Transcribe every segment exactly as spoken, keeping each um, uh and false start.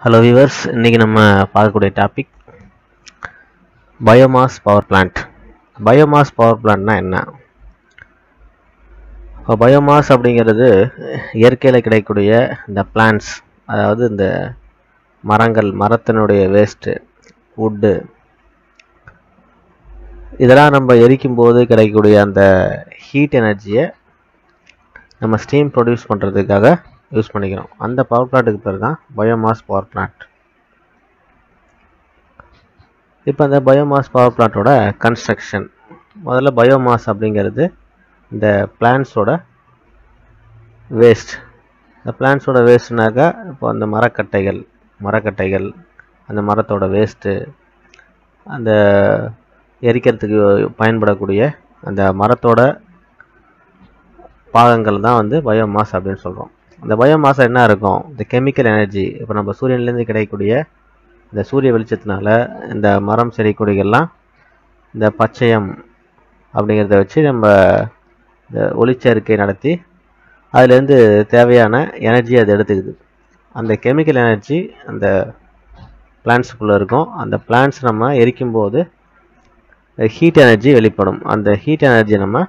Hello viewers, இன்றைக்கி நம்ம பார்க்கக்கூடிய topic biomass power plant. Biomass power பிளான்ட்னா என்ன? இப்போ பயோமாஸ் அப்படிங்கிறது இயற்கையில் கிடைக்கக்கூடிய இந்த பிளான்ட்ஸ், அதாவது இந்த மரங்கள், மரத்தினுடைய வேஸ்ட்டு, வுட்டு, இதெல்லாம் நம்ம எரிக்கும் போது கிடைக்கக்கூடிய அந்த ஹீட் எனர்ஜியை நம்ம ஸ்டீம் ப்ரொடியூஸ் பண்ணுறதுக்காக யூஸ் பண்ணிக்கிறோம். அந்த பவர் பிளான்ட்டுக்கு பேர் தான் பயோமாஸ் பவர் பிளான்ட். இப்போ அந்த பயோமாஸ் பவர் பிளான்ட்டோட கன்ஸ்ட்ரக்ஷன், முதல்ல பயோமாஸ் அப்படிங்கிறது இந்த பிளான்ட்ஸோட வேஸ்ட். இந்த பிளான்ட்ஸோட வேஸ்ட்னாக்கா இப்போ அந்த மரக்கட்டைகள் மரக்கட்டைகள் அந்த மரத்தோட வேஸ்ட்டு, அந்த எரிக்கிறதுக்கு பயன்படக்கூடிய அந்த மரத்தோட பாகங்கள் தான் வந்து பயோமாஸ் அப்படின்னு சொல்கிறோம். இந்த பயோமாஸ் என்ன இருக்கும்? இந்த கெமிக்கல் எனர்ஜி. இப்போ நம்ம சூரியன்லேருந்து கிடைக்கக்கூடிய இந்த சூரிய வெளிச்சத்தினால இந்த மரம் செடி கொடிகள்லாம் இந்த பச்சையம் அப்படிங்கிறத வச்சு நம்ம இந்த ஒளிச்சேர்க்கை நடத்தி அதுலேருந்து தேவையான எனர்ஜி அது எடுத்துக்குது. அந்த கெமிக்கல் எனர்ஜி அந்த பிளான்ட்ஸுக்குள்ளே இருக்கும். அந்த பிளான்ட்ஸ் நம்ம எரிக்கும்போது ஹீட் எனர்ஜி வெளிப்படும். அந்த ஹீட் எனர்ஜி நம்ம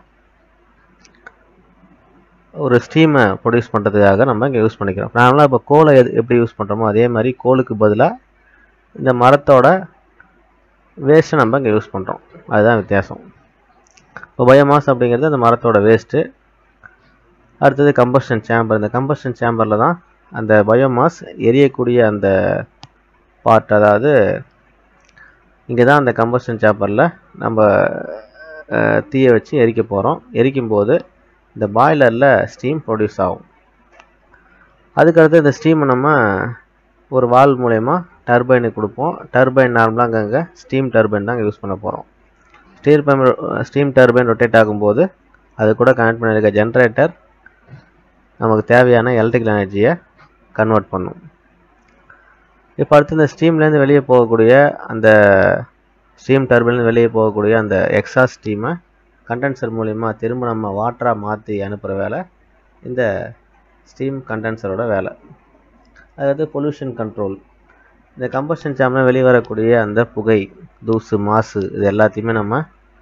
ஒரு ஸ்டீமை ப்ரொடியூஸ் பண்ணுறதுக்காக நம்ம இங்கே யூஸ் பண்ணிக்கிறோம். நார்மலாக இப்போ கோலை எது எப்படி யூஸ் பண்ணுறோமோ அதே மாதிரி கோலுக்கு பதிலாக இந்த மரத்தோட வேஸ்ட்டை நம்ம இங்கே யூஸ் பண்ணுறோம். அதுதான் வித்தியாசம். இப்போ பயோமாஸ் அப்படிங்கிறது அந்த மரத்தோட வேஸ்ட்டு. அடுத்தது கம்பஷன் சேம்பர். இந்த கம்பஷன் சேம்பரில் தான் அந்த பயோமாஸ் எரியக்கூடிய அந்த பார்ட், அதாவது இங்கே தான் அந்த கம்பஷன் சேம்பரில் நம்ம தீயை வச்சு எரிக்க போகிறோம். எரிக்கும்போது இந்த பாய்லரில் ஸ்டீம் ப்ரொடியூஸ் ஆகும். அதுக்கடுத்து இந்த ஸ்டீமை நம்ம ஒரு வால் மூலயமா டர்பைனுக்கு கொடுப்போம். டர்பைன் நார்மலாக அங்கங்கே ஸ்டீம் டர்பைன் தான் யூஸ் பண்ண போகிறோம். ஸ்டீம் ஸ்டீம் டர்பைன் ரொட்டேட் ஆகும்போது அது கூட கனெக்ட் பண்ணியிருக்க ஜென்ரேட்டர் நமக்கு தேவையான எலக்ட்ரிக்கல் எனர்ஜியை கன்வெர்ட் பண்ணும். இப்போ அடுத்து இந்த ஸ்டீம்லேருந்து வெளியே போகக்கூடிய அந்த ஸ்டீம் டர்பைன்லேருந்து வெளியே போகக்கூடிய அந்த எக்ஸாஸ்ட் ஸ்டீமை கண்டென்சர் மூலிமா திரும்ப நம்ம வாட்டராக மாற்றி அனுப்புகிற வேலை இந்த ஸ்டீம் கண்டென்சரோட வேலை. அதாவது பொல்யூஷன் கண்ட்ரோல். இந்த கம்பஷன் சேம்பரில் வெளியே வரக்கூடிய அந்த புகை, தூசு, மாசு, இது எல்லாத்தையுமே நம்ம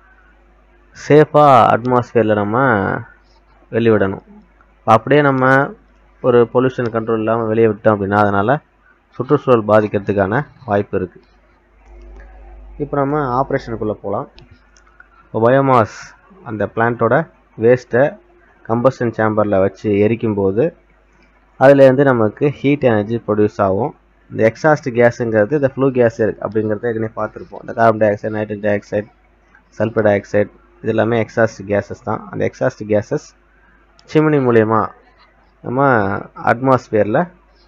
சேஃபாக அட்மாஸ்ஃபியரில் நம்ம வெளிவிடணும். அப்படியே நம்ம ஒரு பொல்யூஷன் கண்ட்ரோல் இல்லாமல் வெளியே விட்டோம் அப்படின்னா அதனால் சுற்றுச்சூழல் பாதிக்கிறதுக்கான வாய்ப்பு இருக்குது. இப்போ நம்ம ஆப்ரேஷனுக்குள்ளே போகலாம். இப்போ பயோமாஸ் அந்த பிளான்ட்டோட வேஸ்ட்டை கம்பஷன் சேம்பரில் வச்சு எரிக்கும்போது அதுலேருந்து நமக்கு ஹீட் எனர்ஜி ப்ரொடியூஸ் ஆகும். இந்த எக்ஸாஸ்ட் கேஸுங்கிறது இந்த ஃப்ளூ கேஸ் அப்படிங்கிறத ஏற்கனவே பார்த்துருப்போம். இந்த carbon dioxide, nitrogen dioxide, sulphur dioxide, இது எல்லாமே எக்ஸாஸ்ட் கேஸஸ் தான். அந்த எக்ஸாஸ்ட் கேஸஸ் சிம்னி மூலயமா நம்ம அட்மாஸ்ஃபியரில்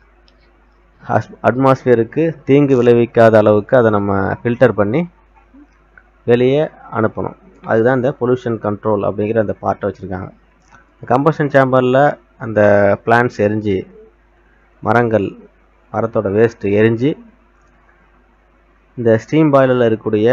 அட்மாஸ்ஃபியருக்கு தீங்கு விளைவிக்காத அளவுக்கு அதை நம்ம ஃபில்டர் பண்ணி வெளியே அனுப்பணும். அதுதான் இந்த பொல்யூஷன் கண்ட்ரோல் அப்படிங்கிற அந்த பார்ட்டை வச்சுருக்காங்க. கம்பஷன் சேம்பரில் அந்த பிளான்ட்ஸ் எரிஞ்சு, மரங்கள், மரத்தோட வேஸ்ட்டு எரிஞ்சு இந்த ஸ்டீம் பாய்லரில் இருக்கக்கூடிய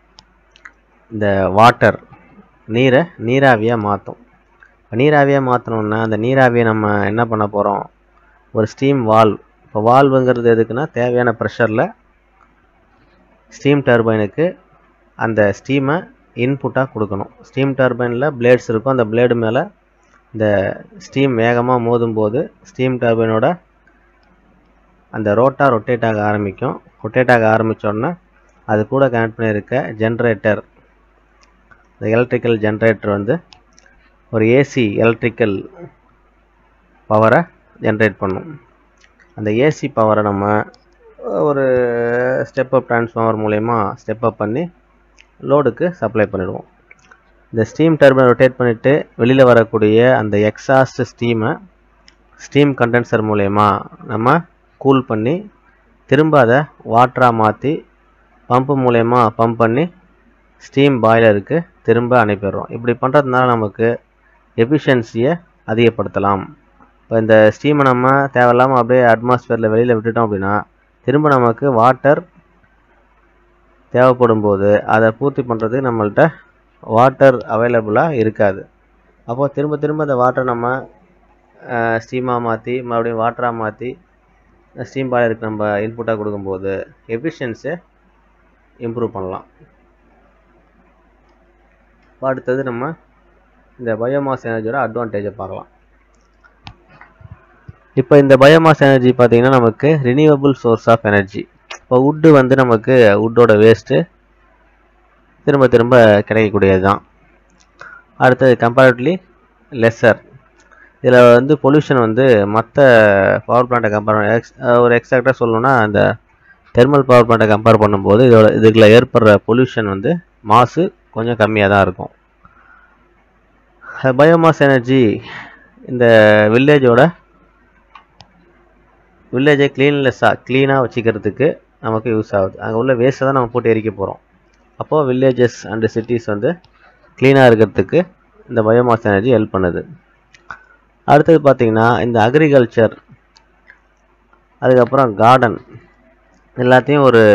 இந்த வாட்டர், நீரை நீராவியாக மாற்றும். நீராவியாக மாற்றணுன்னா அந்த நீராவியை நம்ம என்ன பண்ண போகிறோம்? ஒரு ஸ்டீம் வால்வ். இப்போ வால்வுங்கிறது எதுக்குன்னா தேவையான ப்ரெஷரில் ஸ்டீம் டர்பைனுக்கு அந்த ஸ்டீமை இன்புட்டாக கொடுக்கணும். ஸ்டீம் டர்பைனில் பிளேட்ஸ் இருக்கும். அந்த பிளேடு மேலே இந்த ஸ்டீம் வேகமாக மோதும் போது ஸ்டீம் டர்பைனோட அந்த ரோட்டாக ரொட்டேட் ஆக ஆரம்பிக்கும். ரொட்டேட் ஆக ஆரம்பித்தோடனே அது கூட கனெக்ட் பண்ணியிருக்க ஜென்ரேட்டர், இந்த எலக்ட்ரிக்கல் ஜென்ரேட்டர் வந்து ஒரு ஏசி எலக்ட்ரிக்கல் பவரை ஜென்ரேட் பண்ணும். அந்த ஏசி பவரை நம்ம ஒரு ஸ்டெப் அப் டிரான்ஸ்ஃபார்மர் மூலயமா ஸ்டெப் அப் பண்ணி லோடுக்கு சப்ளை பண்ணிடுவோம். இந்த ஸ்டீம் டர்பைன் ரொட்டேட் பண்ணிவிட்டு வெளியில் வரக்கூடிய அந்த எக்ஸாஸ்ட் ஸ்டீமை ஸ்டீம் கண்டென்சர் மூலயமா நம்ம கூல் பண்ணி திரும்ப அதை வாட்டராக மாற்றி பம்பு மூலயமா பம்ப் பண்ணி ஸ்டீம் பாய்லருக்கு திரும்ப அனுப்பிடுறோம். இப்படி பண்ணுறதுனால நமக்கு எஃபிஷியன்சியை அதிகப்படுத்தலாம். இப்போ இந்த ஸ்டீமை நம்ம தேவையில்லாமல் அப்படியே அட்மாஸ்ஃபியரில் வெளியில் விட்டுட்டோம் அப்படின்னா திரும்ப நமக்கு வாட்டர் தேவைப்படும் போது அதை பூர்த்தி பண்ணுறதுக்கு நம்மள்கிட்ட வாட்டர் அவைலபிளாக இருக்காது. அப்போது திரும்ப திரும்ப அந்த வாட்டரை நம்ம ஸ்டீமாக மாற்றி மறுபடியும் வாட்டராக மாற்றி ஸ்டீம் பாய்லருக்கு நம்ம இன்புட்டாக கொடுக்கும்போது எஃபிஷியன்சியை இம்ப்ரூவ் பண்ணலாம். அடுத்தது நம்ம இந்த பயோமாஸ் எனர்ஜியோட அட்வான்டேஜை பார்க்கலாம். இப்போ இந்த பயோமாஸ் எனர்ஜி பார்த்தீங்கன்னா நமக்கு ரினியூவபிள் சோர்ஸ் ஆஃப் எனர்ஜி. இப்போ வுட்டு வந்து நமக்கு வுட்டோட வேஸ்ட்டு திரும்ப திரும்ப கிடைக்கக்கூடியது தான். அடுத்தது கம்பேரிட்டிவ்லி லெஸ்ஸர். இதில் வந்து பொல்யூஷன் வந்து மற்ற பவர் பிளான்ட்டை கம்பேர் பண்ண எக்ஸ் ஒரு எக்ஸாக்டாக சொல்லணும்னா அந்த தெர்மல் பவர் பிளான்ட்டை கம்பேர் பண்ணும்போது இதோட இதுக்குள்ள ஏற்படுற பொல்யூஷன் வந்து மாசு கொஞ்சம் கம்மியாக தான் இருக்கும். பயோமாஸ் எனர்ஜி இந்த வில்லேஜோட வில்லேஜை க்ளீன்லெஸ்ஸாக க்ளீனாக வச்சுக்கிறதுக்கு நமக்கு யூஸ் ஆகுது. அங்கே உள்ள வேஸ்ட்டை தான் நம்ம போட்டு எரிக்க போகிறோம். அப்போது வில்லேஜஸ் அண்டு சிட்டிஸ் வந்து க்ளீனாக இருக்கிறதுக்கு இந்த பயோமாஸ் எனர்ஜி ஹெல்ப் பண்ணுது. அடுத்தது பார்த்திங்கன்னா இந்த அக்ரிகல்ச்சர், அதுக்கப்புறம் கார்டன் எல்லாத்தையும் ஒரு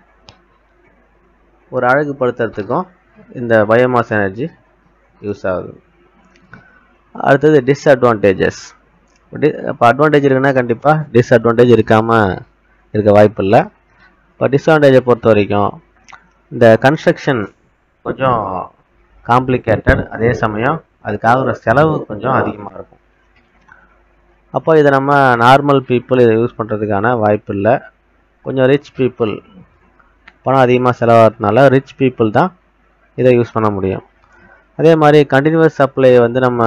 ஒரு அழகுபடுத்துறதுக்கும் இந்த பயோமாஸ் எனர்ஜி யூஸ் ஆகுது. அடுத்தது டிஸ்அட்வான்டேஜஸ். டி இப்போ அட்வான்டேஜ் இருக்குன்னா கண்டிப்பாக டிஸ்அட்வான்டேஜ் இருக்காமல் இருக்க வாய்ப்பு இல்லை. இப்போ டிஸ்அட்வான்டேஜை பொறுத்த வரைக்கும் இந்த கன்ஸ்ட்ரக்ஷன் கொஞ்சம் காம்ப்ளிகேட்டட், அதே சமயம் அதுக்காகிற செலவு கொஞ்சம் அதிகமாக இருக்கும். அப்போ இதை நம்ம நார்மல் பீப்புள் இதை யூஸ் பண்ணுறதுக்கான வாய்ப்பு இல்லை. கொஞ்சம் ரிச் பீப்புள், பணம் அதிகமாக செலவாகிறதுனால ரிச் பீப்புள் தான் இதை யூஸ் பண்ண முடியும். அதே மாதிரி கண்டினியூஸ் சப்ளை வந்து நம்ம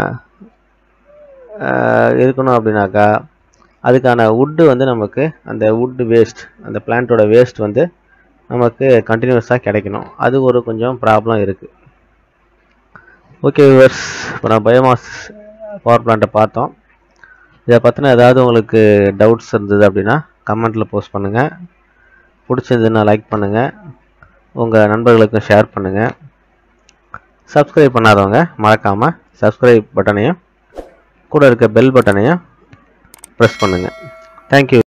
இருக்கணும் அப்படின்னாக்கா அதுக்கான வுட்டு வந்து நமக்கு அந்த வுட்டு வேஸ்ட், அந்த பிளான்ட்டோட வேஸ்ட் வந்து நமக்கு கண்டினியூஸாக கிடைக்கணும். அது ஒரு கொஞ்சம் ப்ராப்ளம் இருக்குது. ஓகே வியூவர்ஸ், இப்போ நான் பயோமாஸ் பவர் பிளான்ட்டை பார்த்தோம். இதை பற்றின ஏதாவது உங்களுக்கு டவுட்ஸ் இருந்தது அப்படின்னா கமெண்ட்டில் போஸ்ட் பண்ணுங்கள். பிடிச்சதுன்னா லைக் பண்ணுங்கள், உங்கள் நண்பர்களுக்கும் ஷேர் பண்ணுங்கள். சப்ஸ்கிரைப் பண்ணாதவங்க மறக்காமல் சப்ஸ்கிரைப் பட்டனையும் கூட இருக்க பெல் பட்டனையும் ப்ரெஸ் பண்ணுங்கள். தேங்க்யூ.